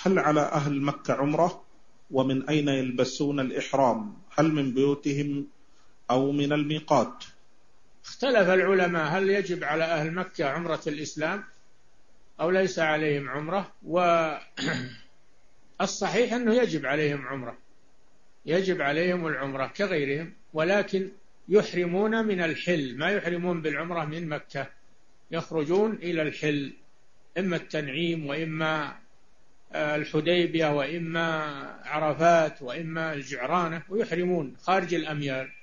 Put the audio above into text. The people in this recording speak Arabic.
هل على أهل مكة عمرة؟ ومن أين يلبسون الإحرام؟ هل من بيوتهم أو من الميقات؟ اختلف العلماء هل يجب على أهل مكة عمرة الإسلام أو ليس عليهم عمرة، والصحيح أنه يجب عليهم عمرة، يجب عليهم العمرة كغيرهم، ولكن يحرمون من الحل، ما يحرمون بالعمرة من مكة، يخرجون إلى الحل، إما التنعيم وإما الحديبية وإما عرفات وإما الجعرانة، ويحرمون خارج الأميال.